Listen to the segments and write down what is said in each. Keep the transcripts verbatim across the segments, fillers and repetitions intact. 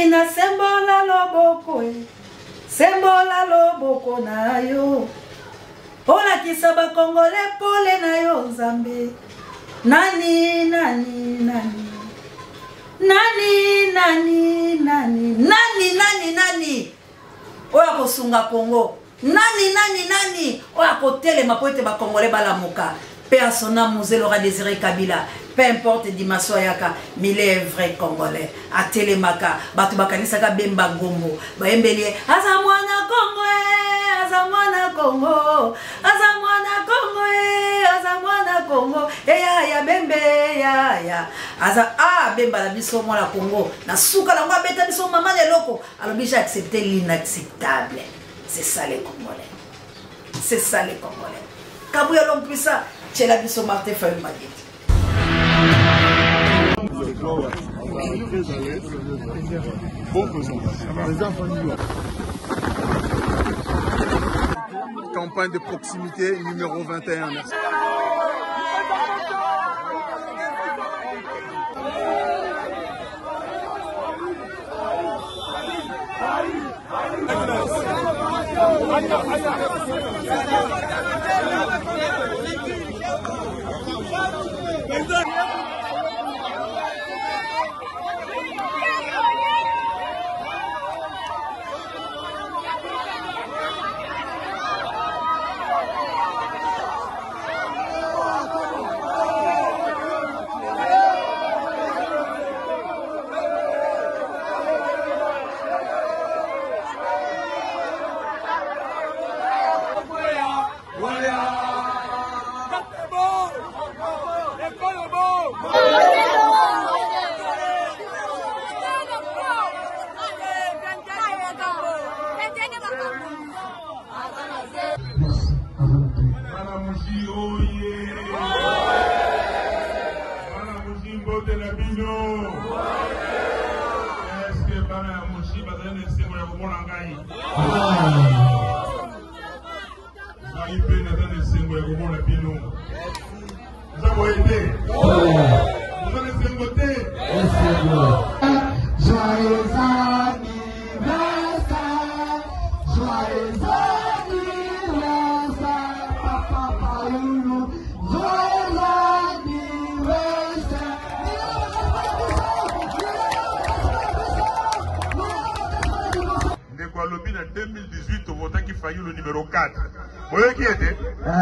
na sembola loboko e sembola loboko na yo olakisa bakongole pole na yo nzambe nani nani nani nani nani nani nani nani nani oya kosunga Congo nani nani nani oya kotelema po ete bakongole balamuka pe à son âme nous aura désiré Kabila peu importe dimension yaka mais il est vrai congolais a telemaka batu bakanisaka bemba gombo baembelie aza mwana Congo aza mwana Congo aza mwana Congo aza mwana Congo eya ya bembe ya ya aza ah bemba la biso mwana Congo na suka la ngwa beta biso maman les locaux alors déjà accepter l'inacceptable c'est ça les Congolais c'est ça les Congolais Kabouya l'homme puissant c'est la biso Martin Fayulu Madidi. Campagne de proximité numéro vingt et un. Merci. deux mille dix-huit, au votant qui faillit le numéro quatre. Vous voyez qui était?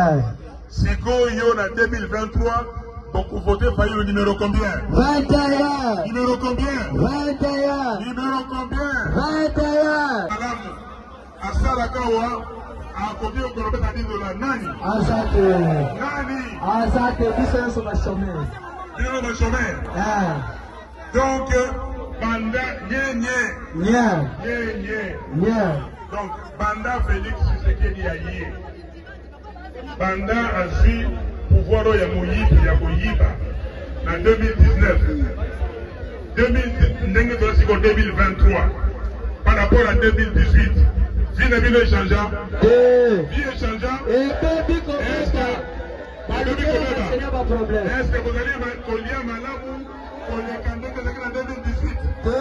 Si Goyo en deux mille vingt-trois, donc vous votez faillit le numéro combien? vingt et un. Numéro combien? vingt et un. Numéro combien? vingt et un. Madame, à Salakawa, à combien on peut mettre à dix dollars? Nani? Azate. Nani? Azate, qui sont sur chômeur. Numéro de chômeur. Donc, Banda, nye nye. Nye. Nye nye. Nye. Donc, Banda Félix Tshisekedi Aye. Banda a su pouvoir ya Moyibi ya Koyiba en deux mille dix-neuf. deux mille vingt-trois. Par rapport à deux mille dix-huit. Vie n'a pas changé. Vie est changé. Et baby comme ça. Est-ce que vous allez coller à Malabou pour les candidats en deux mille dix-huit?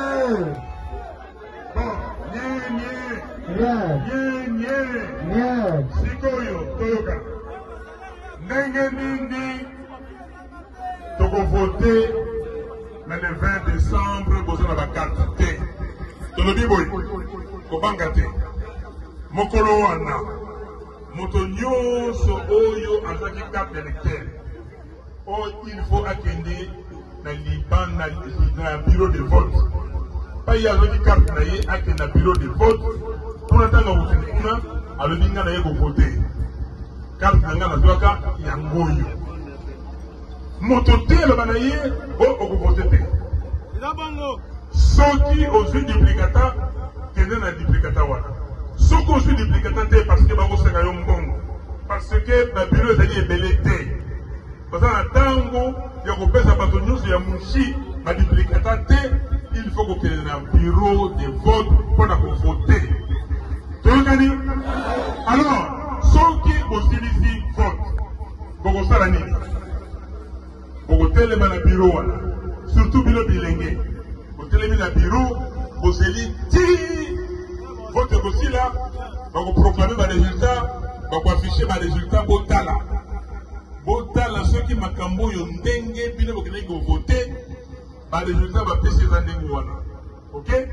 Bon, nye nye. Nye nye. Nye. Sikoyo, Toyoka. Ndenge nini toko voter le vingt décembre besoin de la carte T. Tolobi boy. Kobanga T. Mokolo wana. Moto nyonso oyo azaki carte d'électeur. Oh, il faut akende na liban na bureau de vote. Pas y a une carte na ye akende na bureau de vote. Pour attendre au final, alors il y a une voter. Carte na nga na zwaka ya ngoyo. Moto te le banaye o o voter te. Soki aux yeux duplicata kende na duplicata wana. Soki aux yeux duplicata te parce que bango seka yo mbongo. Parce que na bureau ezali ebele te. Parce que na tango ya kopesa bato nyonso ya mushi na duplicata te, il faut kokende na bureau de vote pour na kovoter. Toyokani? Alors, soki bosilisi vote, bokosala nini? Bokotelema na bureau wana, surtout bino bilenge. Botelemi na bureau, Vous élite, vote aussi là, vous proclamez les résultats, vous affichez les résultats, vous tala. Vous tala ceux qui m'accambent, vous n'dengue, puis vous allez voter, les résultats vont passer dans les mois. Ok?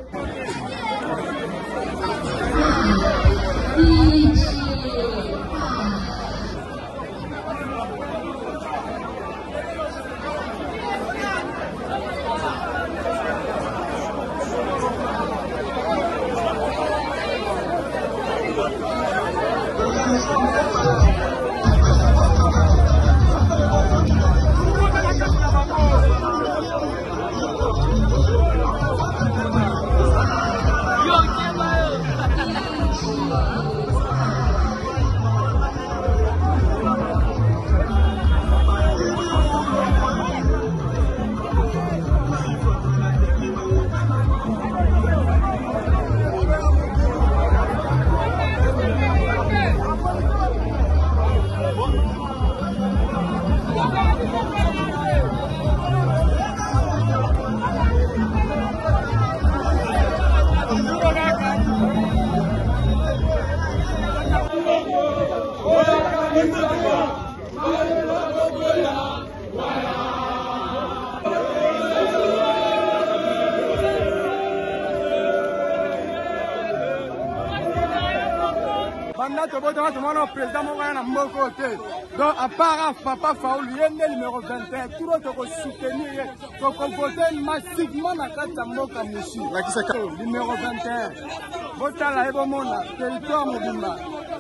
Donc, à part Papa Faoul, il y a le numéro vingt et un, tout le monde soutenir, donc on vote massivement dans le Mboka Mouchi. Numéro vingt et un. Vote à la Ebomona, territoire Mobimba.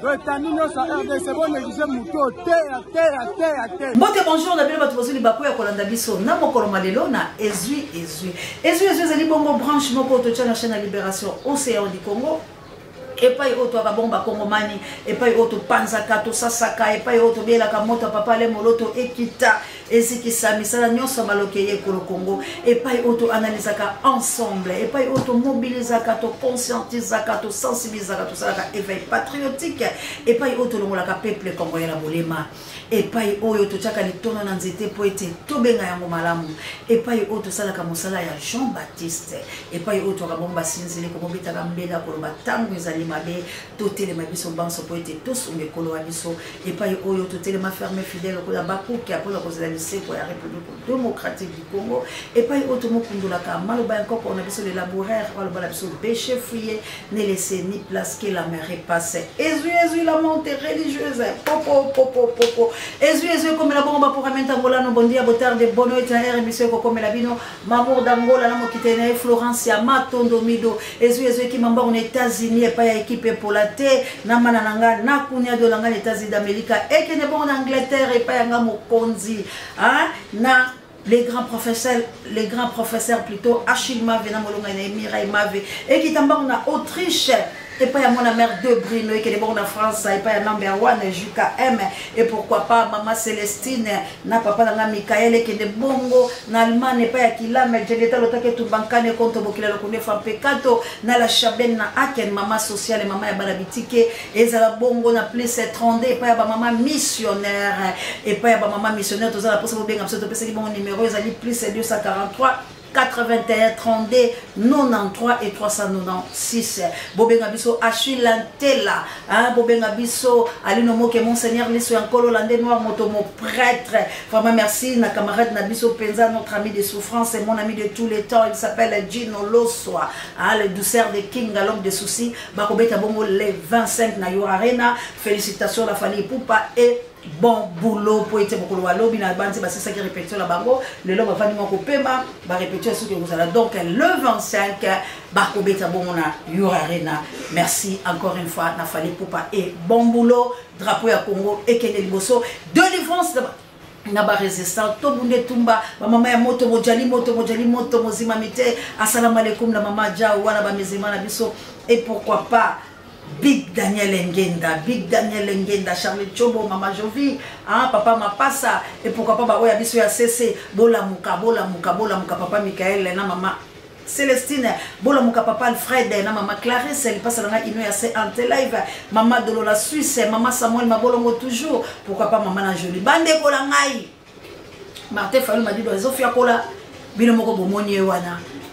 Mbote bonjour na bino bato bozuli bako ya kolanda biso na mokolo malelo na ezui ezui ezui ezui ezali bongo branche moko to tcha na chaîne ya Libération Océan du Congo. Et pas auto à bomba Congomani, et pas auto panzaka, to sasaka, et pas auto bela kamoto papa le moloto ekita, et si qui sami ça la nyonso malokeye pour le Congo, et pas auto analysaka ensemble, et pas auto mobilisaka, to conscientisaka, to sensibilisaka, to ça éveil patriotique, et pas auto le molaka peuple congolais la bolema, et pas auto tchaka li tono nanzete po ete to benga yango malamu, et pas auto sala ka mosala ya Jean-Baptiste, et pas auto ka bomba sinzile ko mobita ka mbela ko batangu ezali mabe to telema biso banso po ete tous ngekolo wa biso et pas oyo to telema fermé fidèle ko la bakuki apola ko zela lycée pour la République démocratique du Congo et pas auto mokundula ka maloba encore on a biso les laboraires wala bala biso péché fouillé ne laisser ni place que la mer est passée ezu ezu la montée religieuse popo popo popo ezu ezu comme la bomba pour amenta ngola no bondia botar de bono et un émission comme la bino mamour d'Angola la mokitene Florence ya matondo mido ezu ezu qui mamba aux États-Unis et pas équipe pour la terre namana nanga nakunya de langa États-Unis d'Amérique et qui n'est bon en Angleterre et pas yanga mokonzi hein na les grands professeurs les grands professeurs plutôt Achille Mave na molonga na Mireille Mave et qui tamba on a Autriche et pas à mon mère de Bruno et qui est bon en France et pas à number one J K M et pourquoi pas maman Célestine na papa na Michael et qui est bongo na Allemagne et pas à Kila mais j'ai l'état l'autre que tout bancane contre bokila le connaît fan pekato na la chaben na Aken maman sociale maman ya balabitike et ça la bongo na plus trente et pas à maman missionnaire et pas à maman missionnaire tout ça la possible bien absolument parce que bon numéro ils allaient plus deux cent quarante-trois quatre-vingt-un trente-deux quatre-vingt-treize et trois cent quatre-vingt-seize bobenga biso Achille Lantela hein bobenga biso alino moke monseigneur liso yankolo lande noir moto mon prêtre vraiment merci na camarade na biso penza notre ami de souffrance et mon ami de tous les temps il s'appelle Gino Loswa hein le douceur de King l'homme de soucis bakobeta bongo les vingt-cinq na Yo Arena félicitations la famille Poupa et bon boulot pour être beaucoup de lobby na bande c'est ça qui répète la bango le lobe va venir kopema va répéter ce que vous allez donc le vingt-cinq bakobeta bon na Yo Arena merci encore une fois na fallait Poupa et bon boulot drapeau ya Congo et Kenya liboso de défense na ba résistant to bunde tumba ba mama ya moto mojali moto mojali moto mozima mite assalamu alaikum na mama Jao wana ba mezima na biso et pourquoi pas Big Daniel Ngenda, Big Daniel Ngenda, Charlie Chobo, Mama Jovi, hein, Papa Mapassa, et pourquoi pas, bah, ouais, abisso ya C C, Bola Mouka, Bola Mouka, Bola Mouka, Papa Michael, na Mama Célestine, Bola Mouka, Papa Alfred, na Mama Clarisse, elle passe dans la ino ya C Ante Live, Mama de la Suisse, Mama Samuel, ma Bolongo toujours, pourquoi pas, Mama na Jolie, Bande Kolangai, Martin Fallou m'a dit, dans les offres ya kola, Bino Moko Bomoni wana.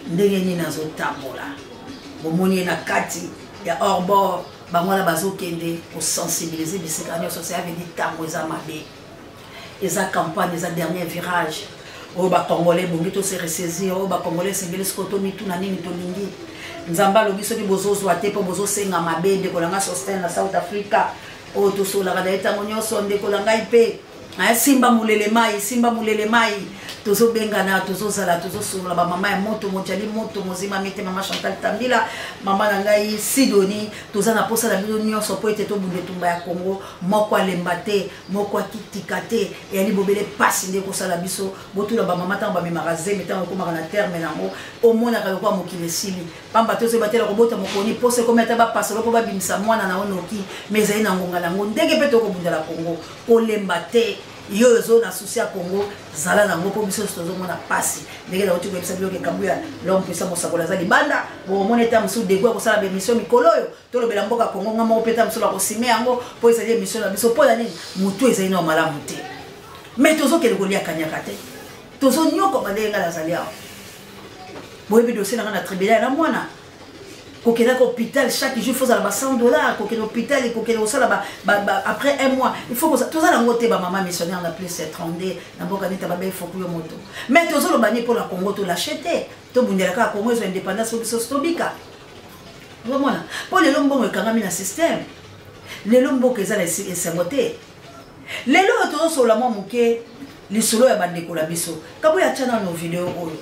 ndenge nini azotambola bomoni na kati ya orbor bangwana bazokende kosensibiliser bisika nyonso ça veut dire tango eza mabe eza campagne eza dernier virage oyo bacongolais bongi to se ressaisir oyo bacongolais esengeli siko tomituna nini tolingi nzambe alobi soki bozozwa te mpo bozosenga mabe ndeko na ngai Sostene na South Africa oyo tosolaka na ye ntango nyonso ndeko na ngai mpe simba mulele mai simba mulele mai tozobengana tozozala tozosolola bamama ya moto mojali moto mozima mete mama Chantal Tambila mama na ngai Sidoni toza na posa na bino nyonso po ete tobunda etumba ya Congo moko alemba te moko akitika te eyali bobele pasi nde kosala biso botula bamama ntango bamemaka zeme ntango ekomaka na terme nango omonaka lokola mokili esili pamba te ozoyeba te lokobota mokoni posa ekomi ata bapasa loko babimisa mwana na onoki me ezali na ngonga nango ndenge mpe tokobundela Congo kolemba te yo zo na souci ya Congo zala nango po biso tozomona pasi ndenge na otu koyebisa biloko ekambu ya l'homme puissant mosakola aza libanda bomona eta mosusu degwa kosala bemission mikolo oyo tolobela mboka Congo nga moko peta mosusu bakosime yango po ezali émission na biso mpo ya nini motu ezali na malamu te me tozokende kolia kanyaka te tozonyokoma ndenge nga nazali awa boyebi dossier na nga na tribunal na mwana kokenda à l'hôpital chaque jour il faut ça cent dollars kokenda hôpital et kokenda au sala après un mois il faut que tout ça la moté ba maman missionnaire na plus étranger na boka nita ba il faut que yo moto mais tout ça le bani pour la Congo to l'acheter to bundela ka Congo zo indépendance au biso stobika vraiment pour les lombo e kangami na système les lombo que ça les semoté les lo to so la mo muke li solo ya bandeko la biso kabo ya chana no vidéo oyo.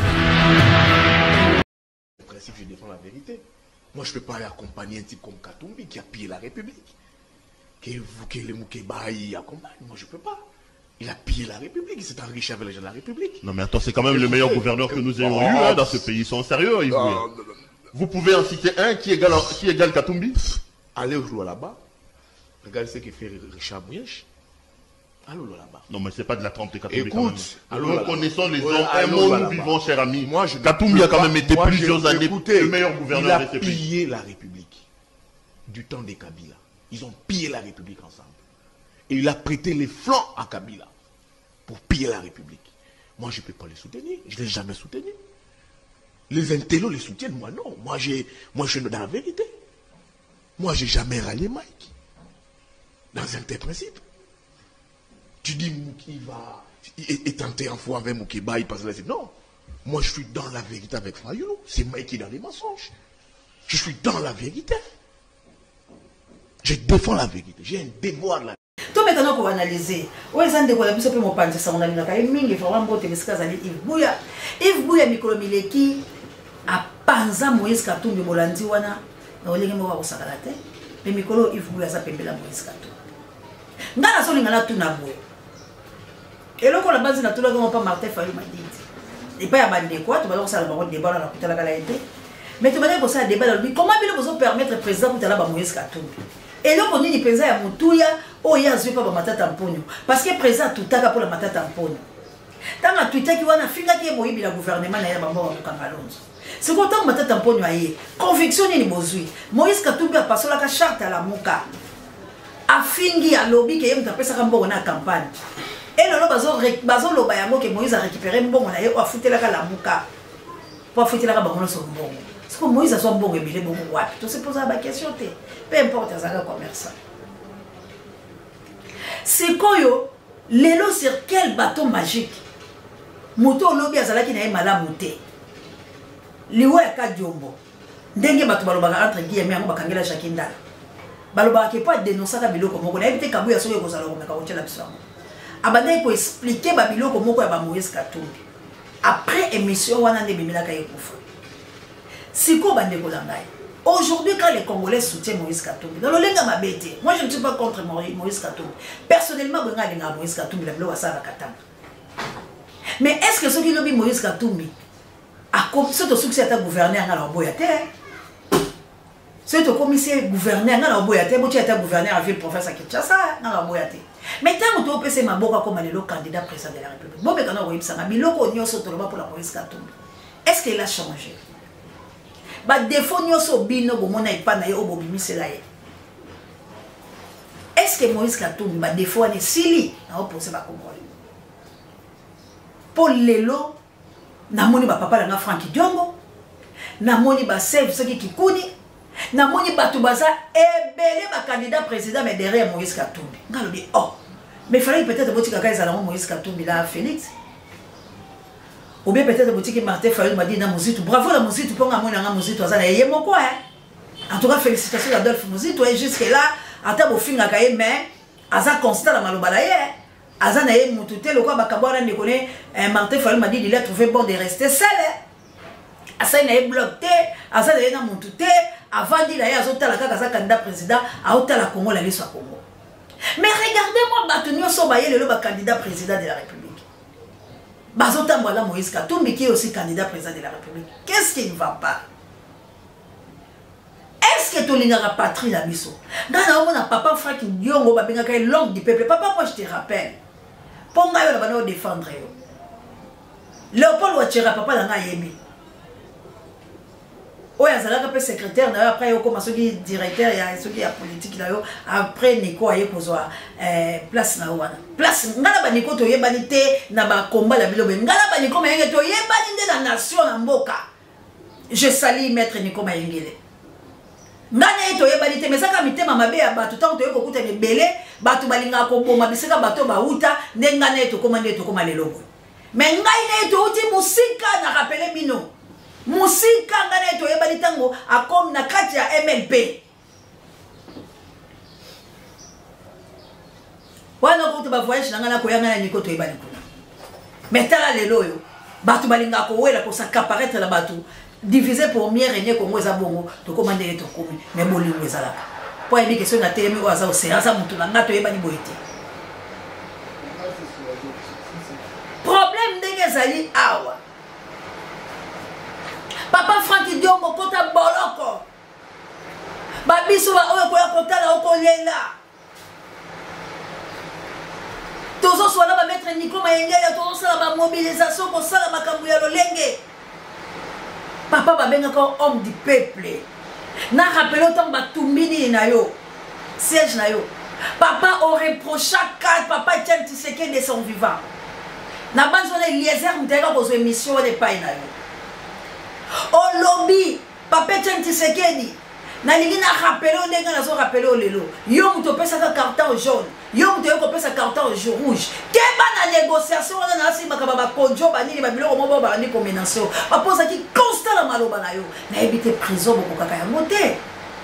Je défends la vérité. Moi, je ne peux pas aller accompagner un type comme Katumbi qui a pillé la République. Que vous, que les Moukébaï accompagnent. Moi, je ne peux pas. Il a pillé la République. Il s'est enrichi avec les gens de la République. Non, mais attends, c'est quand même le meilleur gouverneur que nous ayons oh, eu hein, dans ce pays. Ils sont sérieux, Yves. Oh, vous pouvez en citer un qui égale, qui égale Katumbi? Allez au jouer là-bas. Regardez ce qu'il fait Richard Mouyèche. Allô là-bas. Non, mais c'est pas de la trempe de Katumbi. Écoute, nous connaissons les hommes, un monde nous vivons, cher ami. Moi, je Katumbi a quand même été moi, plusieurs années écoutez, le meilleur gouverneur de ce pays. Il a pillé la République du temps des Kabila. Ils ont pillé la République ensemble. Et il a prêté les flancs à Kabila pour piller la République. Moi, je ne peux pas les soutenir. Je ne l'ai jamais soutenu. Les intellos les soutiennent, moi non. Moi, moi je suis dans la vérité. Moi, je n'ai jamais rallié Mike. Dans un tel principe. Tu dis Mouki va est tenté en fois avec Moukiba, il passe là. Non, moi je suis dans la vérité avec Fayoulou. C'est Mike qui est dans les mensonges. Je suis dans la vérité. Je défends la vérité. J'ai un devoir là. Tout maintenant pour analyser. Où est-ce que vous avez pu me penser ça? On a mis la caille mingi. Vraiment beau. T'es ce Yves Bouya. Yves Bouya Mikolo Mileki a panza Moïse Katumbi Bolandi wana. Na olingi mo wa sakalate. Mais Mikolo Yves Bouya sa pembela Moïse Katumbi. Ngana so lingana tu na boye. Et là, on a basé dans tout le monde, pas Martin Fayou m'a dit. Et pas à bandé quoi, tu vas voir ça, le baron débat, la putain la galette. Mais tu vas dire que ça débat, comment il vous permettre président pour aller à Moïse Katumbi? Et donc, on dit que le président est Moutouya, oh, il y a un peu pour ma tête en pognon. Parce que le président tout à pour la tête en pognon. Dans la Twitter, qui va na finga qui est Moïse, le gouvernement n'a pas mort au Camalonzo. C'est quand on ma tête en pognon, conviction n'est pas besoin. Moïse Katumbi a passé la charte à la Mouka. A fingi à lobby qui est un peu ça comme bon en campagne. Et le bazo loba yango que Moïse a récupéré mbongo na ye o afuté la la muka pour afuté la bango so mbongo. C'est que Moïse a son mbongo ebile bongo wapi. Tu se pose la question té. Peu importe azaka commerçant. C'est koyo lelo sur quel bâton magique. Moto lobi azala ki na ye malamu té. Liwe ka jombo. Ndenge bato balobaka entre guillemets yango bakangela chakinda. Balobaka ke pas dénoncer ka biloko moko na éviter kabuya soyo kozala ko meka otela biso. Abandai ko expliquer babiloko moko ya ba Moïse Katumbi. Après émission wana ne bimila ka yekufa. Siko bandeko langai. Aujourd'hui quand les Congolais soutiennent Moïse Katumbi, dans le lenga mabete, moi je ne suis pas contre Moïse Katumbi. Personnellement, benga lenga Moïse Katumbi la bilo asala katanga. Mais est-ce que ceux qui lobby Moïse Katumbi a comme ce succès à gouverner en la boyate? C'est au commissaire gouverneur dans la boyate, bon tu étais gouverneur à ville professeur Kinshasa dans la boyate. Mais tant que tu peux ma boka comme le candidat président de la République. Bon mais quand on voit ça, biloko nyoso toloba pour la Moïse Katumbi. Est-ce qu'il a changé? Ba défaut nyoso bino bomona ipa na ye obobimisi la ye. Est-ce que Moïse Katumbi ba défaut ne sili na opposé ba Congolais? Pour lelo namoni ba papa langa Franck Diongo, namoni ba Save Soki Kikuni, namoni ba Tubaza ebele ba candidat président mais derrière Moïse Katumbi. Ngalo dit oh, mais fallait peut-être botika ka ezala Moïse Katumbi là Félix. Ou bien peut-être botika Martin Fayulu m'a dit na Mozitu, bravo la Mozitu pour nga mona nga Mozitu azala yé moko hein. En tout cas félicitations à Adolphe Mozitu et jusque là ata bo finga ka yé mais aza constant la malobala yé. Aza na yé mutute le quoi bakabwana ne connaît Martin Fayulu m'a dit il a trouvé bon de rester seul. Asa na yé bloqué, asa na yé na mutute avant dit d'ailleurs azota la kaka candidat président a ota la Congo la liste à Congo. Mais regardez-moi Batunio Sobaye le ba candidat président de la République. Bazota Mwala Moïse Katumbi qui est aussi candidat président de la République. Qu'est-ce qui ne va pas? Est-ce que tu l'as patrie la biso? Dans la papa Franck Diongo babenga kay l'homme du peuple. Papa moi je te rappelle. Ponga yo la bana défendre yo. Léopold Ouattara papa la nga yebi. Oya zalaka pe secrétaire na après yo comme soki directeur ya soki ya politique na yo après Nico aye kozwa euh place na wana. Place ngala ba Nico to yebani te na ba combat la bilobe. Ngala ba Nico mayenge to yebani de la nation na mboka. Je salue maître Nico Mayengele. Ngana to yebani te mesaka mitema mabe ya batu tant to yokokuta ne belé batu balinga ko boma biseka bato ba uta ndengana to komande to koma lelo. Mais ngai ne to uti musika na rappeler bino. Musika ngana to yebani tango akom na kati ya M L P. Wana ko to ba voyage na ngana ko yanga na Nico to yebani kuna. Metala lelo yo batu balinga ko wela ko s'accaparer la batu. Divisé pour mieux régner Congo za bongo to commander to komi mais bolingo ezala po yebi question na temi o aza océan za mutu na ngato yebani boyete problème ndenge ezali awa papa Franck Diongo kota boloko babiso ba oyo koya kotala okolela tozo swala ba maître Nico Mayengele tozo sala ba mobilisation ko sala makambu ya lolenge. Papa babenga ko homme du peuple. Na rappelé autant batumbini na yo. Siège na yo. Papa aurait reproché quatre papa Etienne Tshisekedi de son vivant. Na banzone Eliezer muteka ko émission de pain na yo. Au lobby papa Etienne Tshisekedi na lingi na rappelé on ndenga na zo rappelé o lelo. Yo muto pesa ka carton jaune. Yo muto ko pesa carton rouge. Keba na négociation on na si makaba ba konjo ba nini ba biloko mo ba ni combination. Ba posa ki constant la maloba na yo. Na éviter prison boko kaka ya moté.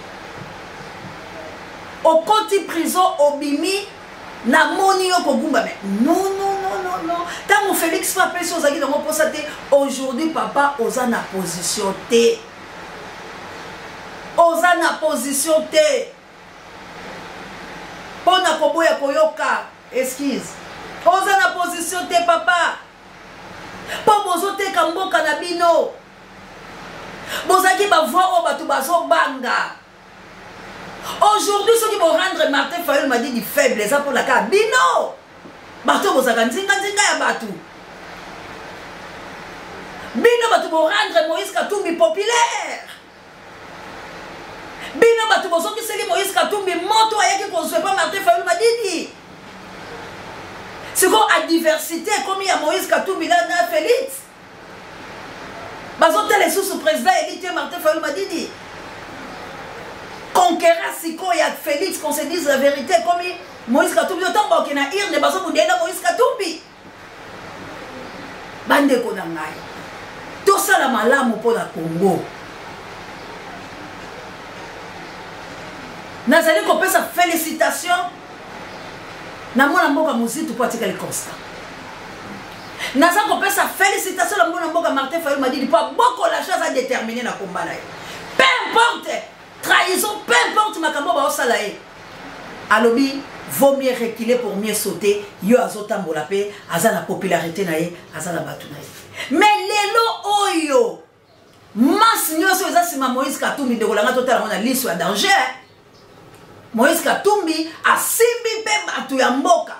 Au côté prison obimi na moni yo ko gumba mais non non non non non. Tant Félix Papé so zaki dans posa te aujourd'hui papa oza na position te. Oza na position te. Pona koboya koyoka excuse. Oza na position te papa. Po bozo te kamboka na bino. Bozaki ba voir o batu bazo banga. Aujourd'hui ceux qui vont rendre Martin Fayulu m'a dit du faible ça pour la ka bino. Bato bozaka nzinga nzinga ya batu. Bino batu vont rendre Moïse Katumbi populaire. Bino batu bozo ki seli Moïse Katumbi moto ayaki construire pas Martin Fayulu m'a dit. C'est quoi à diversité comme il y a Moïse Katumbi là na Félix. Bazo tele sous président élite Martin Fayulu m'a dit. Conquérant siko ya Félix qu'on se dise la vérité comme Moïse Katumbi autant ba kena irne bazo mundela Moïse Katumbi. Bande ko na ngai. Tout ça la malamu pour la Congo. Nazali ko pesa félicitations na mwana mboka Mozitu pour atika le constat. Nazali ko pesa félicitations na mwana mboka Martin Fayulu m'a dit pas beaucoup la chose à déterminer na combat là. Peu importe trahison, peu importe makambo ba osala e. Alobi vaut mieux reculer pour mieux sauter. Yo azota mbolape azala popularité na ye, azala batu na ye. Mais lelo oyo mas nyoso eza sima Moïse Katumbi de kolanga totala mona liso ya danger. Moïse Katumbi asimbi pe batu ya mboka.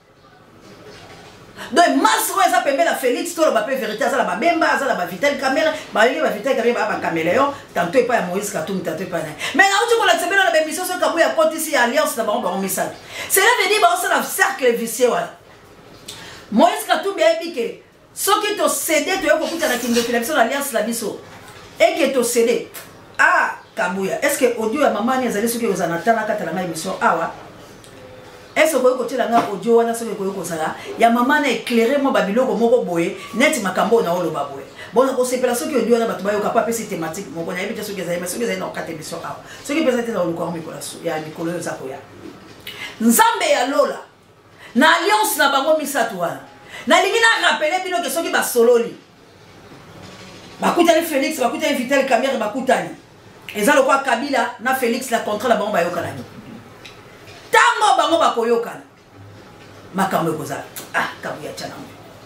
Donc mas ko eza pembe la Félix to ba pe vérité azala ba bemba azala ba Vitel Caméra ba yeli ba Vitel Caméra ba caméléon tantôt pas ya Moïse Katumbi tantôt pas na. Mais na uti ko la tsebela la émission so kabu ya côté ici alliance na ba ba message. Cela veut dire ba on la cercle vicieux wala. Moïse Katumbi a dit que Ce qui te cédé, tu as beaucoup de Kingo Philippe, l'alliance la biso. Et que te cédé. Ah, Kabouya, est-ce que audio à maman ni azali soki ozana tala kata la émission awa? Est-ce que vous côté la audio wana soki ko kozala? Ya maman na éclairer mo babiloko moko boye, net makambo na olo baboye. Bon, on s'est placé que Dieu n'a pas eu capable de thématique. Mon connaît bien ce que j'ai, mais ce que j'ai dans quatre émissions. Ce qui peut être dans le corps, il y a Nicolas Zakoya. Nzambe ya Lola. Na alliance na bango misatouana. Na lingina rappeler bino que ce qui va sololi. Bakutani Félix, bakutani Vital Kamere, bakutani. Et ça le quoi Kabila na Félix la contre la bango bayokana. Tango bango bakoyokana. Makambo koza. Ah, kabuya tchana.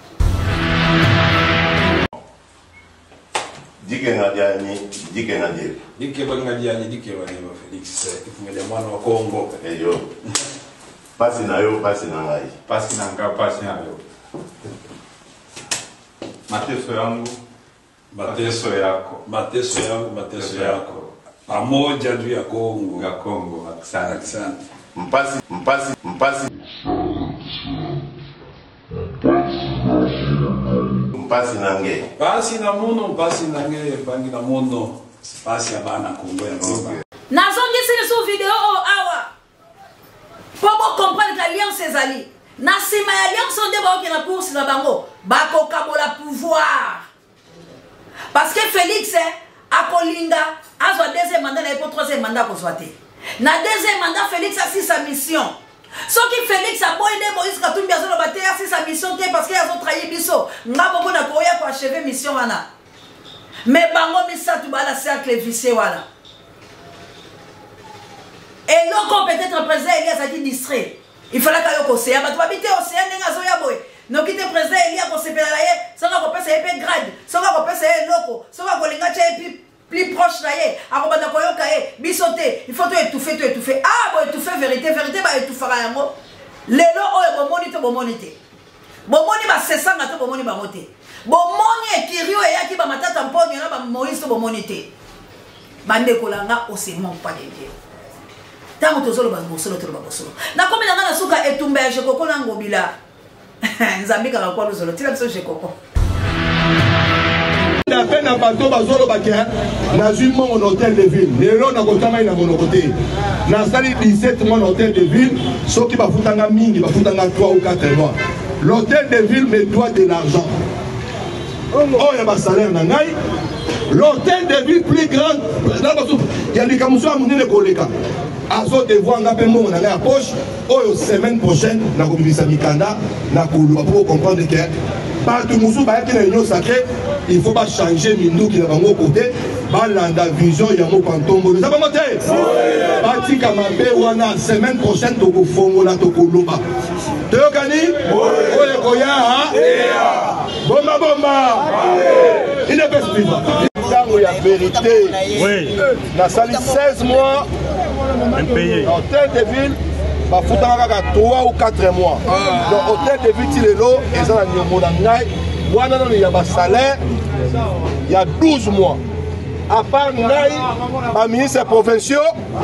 Dike ngadiani, dike ngadiani. Dike ngadiani, dike ngadiani Félix. Ifungele mwana wa Kongo. Eyo. Pasi na yo, pasi na ngai. Pasi na nga, pasi na yo. Mateso yangu, mateso yako. Mateso yangu, mateso yako. Pamoja juu ya Kongo. Ya Kongo, asante sana. Mpasi, mpasi, mpasi. Mpasi nange. Pasi na muno, pasi nange, pangi na muno. Pasi ya bana Kongo ya Kongo. Nazongi sini sous vidéo awa. Pour vous comprendre que l'alliance est allée. Nasima l'alliance on débat qui na course na bango. Bako kabola pouvoir. Parce que Félix a kolinga a soit deuxième mandat et pour troisième mandat ko soité. Na deuxième mandat Félix a si sa mission. Ce qui Félix a boyé Moïse Katumbi a battu a si sa mission parce qu'il a trahi biso. Nga boko na koya ko achever mission wana. Mais bango misa tu bala cercle vicieux wana. Et donc peut-être président Elias a dit distrait. Il fallait qu'il y ait un océan. Tu habites l'océan, donc il était président Elias pour se faire là, ça va passer un peu grade, ça va passer un loco, ça va passer plus proche là, bisoter, il faut tout étouffer, tout étouffer. Ah, bon étouffer vérité, vérité va étouffer à moi. Les lots est bon monité, bon monité. Bon moni va c'est ça, maintenant bon moni va monter. Bon moni est kirio et yaki va mater tampon, il y en a Moïse bon monité. Bande kolanga aussi manque pas de Dieu. Tango tozolo basolo tolo basolo. Na komi na ngana suka etumba ya Jekoko na ngobila. Nzambi ka kwa lozolo tila biso Jekoko. La peine à bateau bazolo bakia na zui mon hôtel de ville. Lelo na kotama ina mono côté. Na sali dix-sept mois hôtel de ville, soki bafutanga mingi bafutanga trois ou quatre mois. L'hôtel de ville me doit de l'argent. Oh ya ba salaire na ngai. L'hôtel de ville plus grand, il y a des camouflages à monnaie de Koleka. Azo de voir un peu mon à la poche. Oh, semaine prochaine, la communauté Mikanda, la Koulou, pour comprendre que partout Moussou, qui est une sacrée, il ne faut pas changer Mindou qui est à mon côté. Balanda vision, il y a mon pantombo. Vous avez monté? Parti Kamabé, Wana, semaine prochaine, Toko Fongo, la Toko Loba. Teokani? Oye Koya, hein? Bomba Bomba! Il ne peut se vivre. Il y a vérité. Oui. La salle seize mois. Impayé. Hôtel de ville, bah foutanga trois ou quatre mois. Donc hôtel de ville Tilelo, et ça il y a mon il y a un salaire, il y a douze mois. À part Naï, ma ministre provinciaux,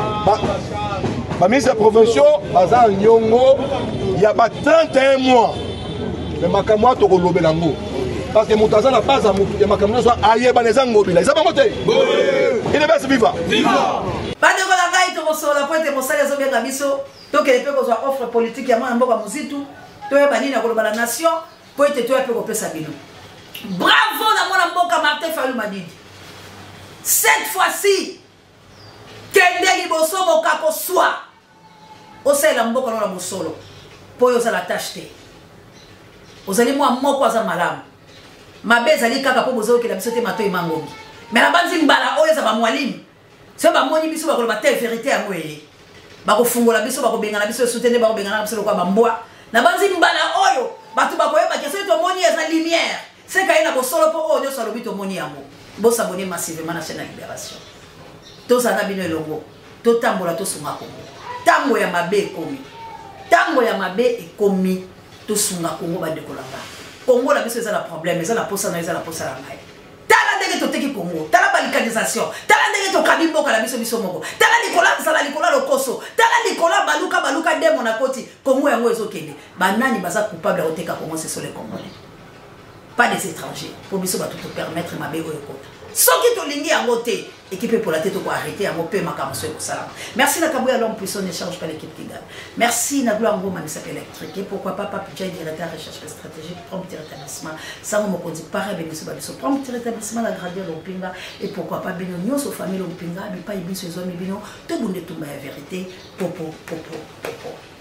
ma ministre provinciaux, Bazan Nyongo, il y a trente et un mois. Mais ma camoite au Lobelango. Parce que Moutaza n'a pas à Moutou, et ma camoite soit ailleurs, les gens mobiles. Ils ont pas monté. Il est bien vivant. Vivant. Pas de la gaille, tu reçois la pointe et mon salaire est bien biso. Donc, il peut y avoir offre politique, il y a un peu de musique, tu es banni dans la nation, pour être tu es un peu de Sabino. Bravo, la mboka Martin Fayou m'a dit. Cette fois-ci, Kende Liboso Mokako soit au sein de la mboka dans la Mosolo, pour y la tâche. Vous allez moi, moi, quoi, ça malam. Ma belle, allez, kaka pour vous que la bisote mato et mangomi. Mais la bande zimbala, oh, ça va moalim. C'est pas mon biso, va la telle vérité à moi. Bako fungo la biso, bako benga la biso, soutenir, bako benga la biso, quoi, bamboa. La bande zimbala, oh, batu bako yeba, que c'est ton moni à la lumière. C'est quand il y a un solo pour oh, Dieu soit le but au moni à moi. Bon s'abonner massivement à la chaîne de Libération. Tous en abino et longo. Tout tambola, tout sunga kongo. Tambo ya mabe e komi. Tambo ya mabe e komi. Tout sunga kongo ba dekolanga. Congo la biso ezala problème, ezala posa na ezala posa la ngai. Tala ndenge toteki Congo, tala balikanisation, tala ndenge to kabimboka la biso biso moko. Tala likola sala likola lokoso, tala likola baluka baluka demo na koti. Congo yango ezokende. Banani baza coupable oteka Congo c'est sur les Congolais. pas des étrangers. Pour biso ba tout permettre ma bégo yoko. Soki to lingi yango te, équipe pour la tête ko arrêter yango pe makamso ko sala. Merci na Kabouya l'homme puissant n'échange pas l'équipe Kigali. Merci na Gloire Ngoma mi s'appelle électrique et pourquoi pas Papa Pidjay directeur recherche stratégique prompt rétablissement. Ça on me dit pas biso ba biso prompt rétablissement la gradie l'opinga et pourquoi pas bino nyoso famille l'opinga mais pas ibiso zo mi bino to bunde tumba ya vérité popo popo popo.